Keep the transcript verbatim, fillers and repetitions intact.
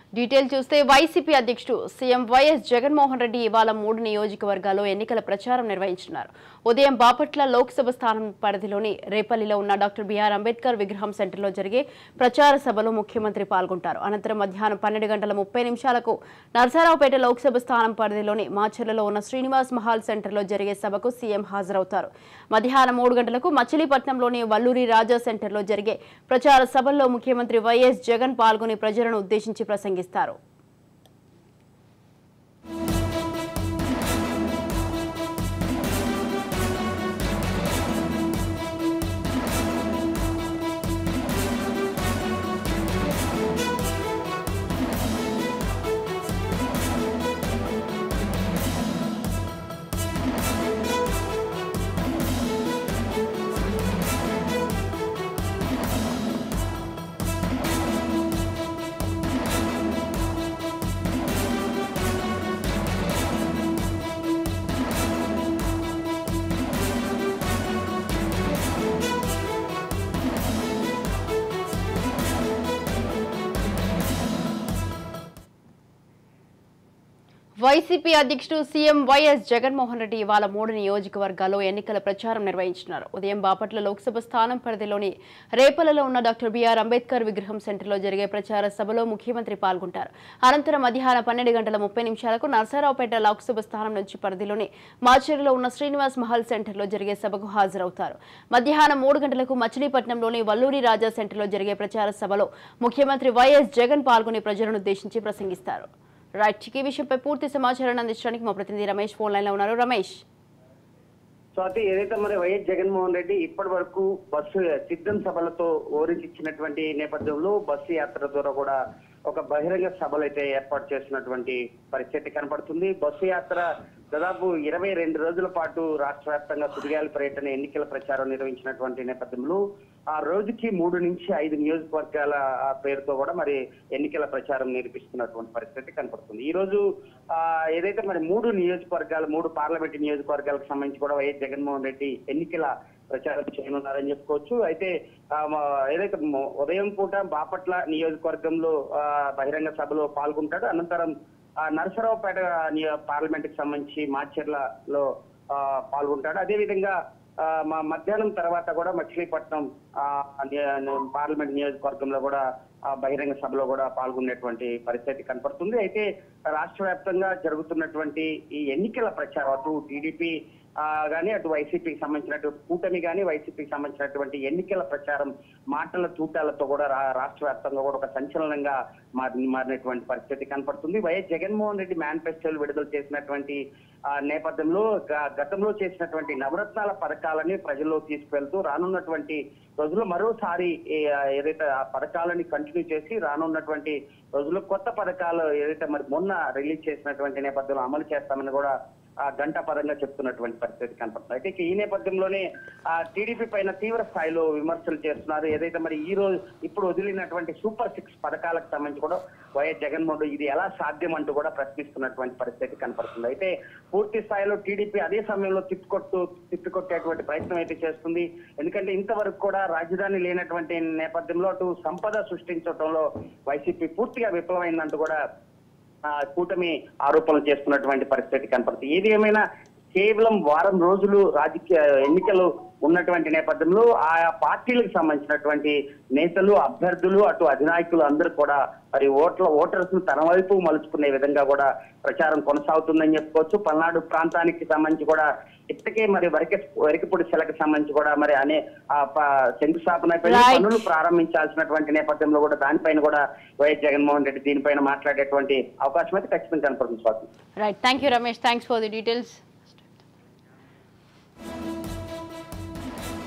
Detail చూస్తే YCP అధ్యక్షుడు CM YS Jaganmohan Reddy ఇవాళ మూడు నియోజకవర్గాల్లో ఎన్నికల ప్రచారం నిర్వహించారు. ఉదయం బాపట్ల లోక్సభ స్థానం పరిధిలోని రేపల్లిలో ఉన్న డాక్టర్ బిఆర్ అంబేద్కర్ విగ్రహం సెంటర్లో జరిగే ప్రచార సభలో ముఖ్యమంత్రి పాల్గొంటారు. అనంతరం మధ్యాహ్నం పన్నెండు గంటల ముప్పై నిమిషాలకు నరసరావుపేట లోక్సభ స్థానం పరిధిలోని మాచర్లలో ఉన్న శ్రీనివాస్ మహల్ సెంటర్లో జరిగే సభకు సీఎం హాజరవుతారు. మధ్యాహ్నం మూడు గంటలకు మచిలీపట్నంలోని వల్లూరి రాజా సెంటర్లో జరిగే ప్రచార సభల్లో ముఖ్యమంత్రి వైఎస్ జగన్ పాల్గొని ప్రజలను ఉద్దేశించి ప్రసంగిస్తారు. వైసీపీ అధ్యక్షుడు సీఎం వైఎస్ జగన్మోహన్ రెడ్డి ఇవాళ మూడు నియోజకవర్గాల్లో ఎన్నికల ప్రచారం నిర్వహించారు. ఉదయం బాపట్ల లోక్సభ స్థానం పరిధిలోని రేపల్లిలో ఉన్న డాక్టర్ బిఆర్ అంబేద్కర్ విగ్రహం సెంటర్లో జరిగే ప్రచార సభలో ముఖ్యమంత్రి పాల్గొంటారు. అనంతరం మధ్యాహ్నం పన్నెండు గంటల ముప్పై నిమిషాలకు నరసరావుపేట లోక్సభ స్థానం నుంచి పరిధిలోని మాచర్లో ఉన్న శ్రీనివాస్ మహల్ సెంటర్లో జరిగే సభకు హాజరవుతారు. మధ్యాహ్నం మూడు గంటలకు మచిలీపట్నంలోని వల్లూరి రాజా సెంటర్లో జరిగే ప్రచార సభలో ముఖ్యమంత్రి వైఎస్ జగన్ పాల్గొని ప్రజలను ఉద్దేశించి ప్రసంగిస్తారు. రైట్, ఈ విషయంపై పూర్తి సమాచారాన్ని అందించడానికి మా ప్రతినిధి రమేష్ ఫోన్ లైన్ లో ఉన్నారు. రమేష్, స్వాతి, ఏదైతే మరి వైఎస్ జగన్మోహన్ రెడ్డి ఇప్పటి వరకు బస్సు సిద్ధం సభలతో ఓరించిచ్చినటువంటి నేపథ్యంలో బస్సు యాత్ర ద్వారా కూడా ఒక బహిరంగ సభలు అయితే ఏర్పాటు చేసినటువంటి పరిస్థితి కనపడుతుంది. బస్సు యాత్ర దాదాపు ఇరవై రెండు రోజుల పాటు రాష్ట్ర వ్యాప్తంగా సుడిగాలి పర్యటన ఎన్నికల ప్రచారం నిర్వహించినటువంటి నేపథ్యంలో ఆ రోజుకి మూడు నుంచి ఐదు నియోజకవర్గాల పేరుతో కూడా మరి ఎన్నికల ప్రచారం నిర్వహిస్తున్నటువంటి పరిస్థితి కనపడుతుంది. ఈ రోజు ఆ ఏదైతే మరి మూడు నియోజకవర్గాలు మూడు పార్లమెంటు నియోజకవర్గాలకు సంబంధించి కూడా వైఎస్ జగన్మోహన్ రెడ్డి ఎన్నికల ప్రచారం చేయనున్నారని చెప్పుకోవచ్చు. అయితే ఏదైతే ఉదయం పూట బాపట్ల నియోజకవర్గంలో బహిరంగ సభలో పాల్గొంటాడు. అనంతరం నరసరావుపేట పార్లమెంట్ కి సంబంధించి మాచర్లలో పాల్గొంటాడు. అదేవిధంగా మా మధ్యాహ్నం తర్వాత కూడా మచిలీపట్నం పార్లమెంట్ నియోజకవర్గంలో కూడా బహిరంగ సభలో కూడా పాల్గొనేటువంటి పరిస్థితి కనపడుతుంది. అయితే రాష్ట్ర వ్యాప్తంగా జరుగుతున్నటువంటి ఈ ఎన్నికల ప్రచారం అటు టీడీపీ గానీ అటు వైసీపీకి సంబంధించినటువంటి కూటమి గానీ వైసీపీకి సంబంధించినటువంటి ఎన్నికల ప్రచారం మాటల తూటాలతో కూడా రాష్ట్ర వ్యాప్తంగా కూడా ఒక సంచలనంగా మారి మారినటువంటి పరిస్థితి కనపడుతుంది. వైఎస్ జగన్మోహన్ రెడ్డి మేనిఫెస్టోలు విడుదల చేసినటువంటి నేపథ్యంలో గతంలో చేసినటువంటి నవరత్నాల పథకాలని ప్రజల్లో తీసుకువెళ్తూ రానున్నటువంటి రోజుల్లో మరోసారి ఏదైతే ఆ పథకాలని కంటిన్యూ చేసి రానున్నటువంటి రోజుల్లో కొత్త పథకాలు ఏదైతే మరి మొన్న రిలీజ్ చేసినటువంటి నేపథ్యంలో అమలు చేస్తామని కూడా గంట పరంగా చెప్తున్నటువంటి పరిస్థితి కనపడుతుంది. అయితే ఈ నేపథ్యంలోనే ఆ టీడీపీ పైన తీవ్ర స్థాయిలో విమర్శలు చేస్తున్నారు. ఏదైతే మరి ఈ రోజు ఇప్పుడు వదిలినటువంటి సూపర్ సిక్స్ పథకాలకు సంబంధించి కూడా వైఎస్ జగన్మోహన్ రెడ్డి ఇది ఎలా సాధ్యం అంటూ కూడా ప్రశ్నిస్తున్నటువంటి పరిస్థితి కనపడుతుంది. అయితే పూర్తి స్థాయిలో టీడీపీ అదే సమయంలో తిప్పికొట్టు తిప్పికొట్టేటువంటి ప్రయత్నం అయితే చేస్తుంది. ఎందుకంటే ఇంతవరకు కూడా రాజధాని లేనటువంటి నేపథ్యంలో అటు సంపద సృష్టించడంలో వైసీపీ పూర్తిగా విఫలమైందంటూ కూడా కూటమి ఆరోపణలు చేస్తున్నటువంటి పరిస్థితి కనపడుతుంది. ఏది ఏమైనా కేవలం వారం రోజులు రాజకీయ ఎన్నికలు ఉన్నటువంటి నేపథ్యంలో ఆయా పార్టీలకు సంబంధించినటువంటి నేతలు అభ్యర్థులు అటు అధినాయకులు అందరూ కూడా మరి ఓట్ల ఓటర్స్ ను తన వైపు మలుచుకునే విధంగా కూడా ప్రచారం కొనసాగుతుందని చెప్పుకోవచ్చు. పల్నాడు ప్రాంతానికి సంబంధించి కూడా ఇప్పటికే మరి వరక వరికపూడి శిలకు సంబంధించి కూడా మరి అనే శంకుస్థాపన పనులు ప్రారంభించాల్సినటువంటి నేపథ్యంలో కూడా దానిపైన కూడా వైఎస్ జగన్మోహన్ రెడ్డి దీనిపైన మాట్లాడేటువంటి అవకాశం అయితే ఖచ్చితంగా కనపడుతుంది. Swati, right, thank you Ramesh, thanks for the details.